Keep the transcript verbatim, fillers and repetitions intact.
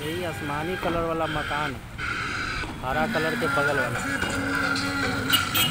यही आसमानी कलर वाला मकान है, हरा कलर के बगल वाला।